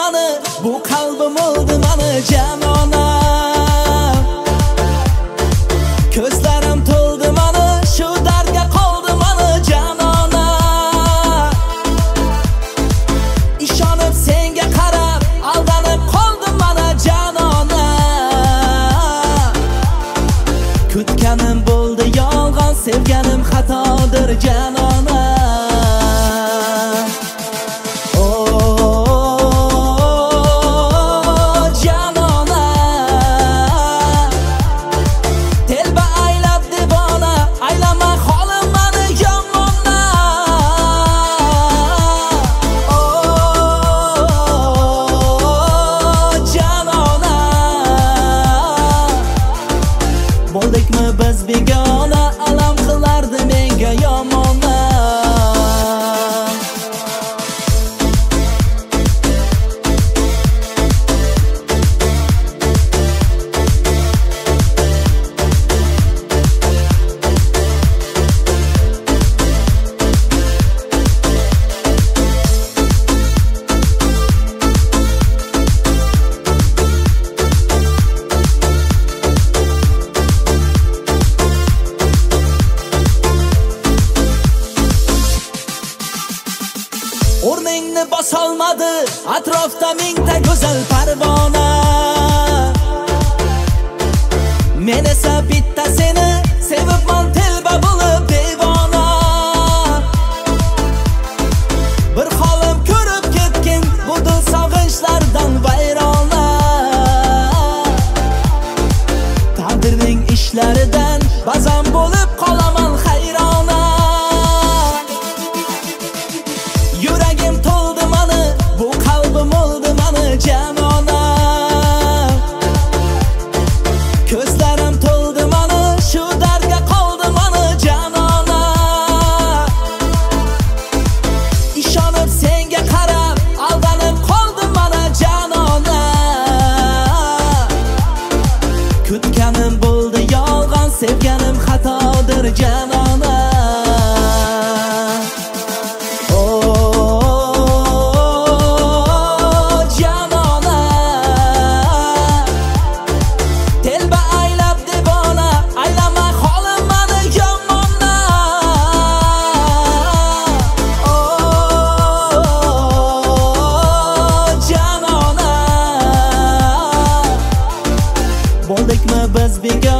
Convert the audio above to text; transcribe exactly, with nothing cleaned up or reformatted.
mani, bu qalbim oldi mani janona. Ko'zlarim to'ldi mani, shu dardga qoldi mani janona. Ishonib senga qarab, aldanib qoldim mani janona. Kutganim bo'ldi yolg'on, sevganim xatodir janona. Bo'ldikmi biz begona, alam qilardi menga yomona. O'rningni bosolmadi atrofda mingta go'zal parvona. Men esa bitta seni sevibman telba bo'lib devona. Bir holim ko'rib ketgin bu dil sog'inchlardan vayrona. Taqdirning ishlaridan ba'zan bo'lib qolaman hayrona. Yuragim to'ldi mani, bu qalbim oldi mani janona. Ko'zlarim to'ldi mani, shu dardga qoldi mani janona. Ishonib senga qarab, aldanib qoldim mani janona. Kutganim bo'ldi yolg'on, sevganim xatodir janona. Bo'ldikmi biz begona.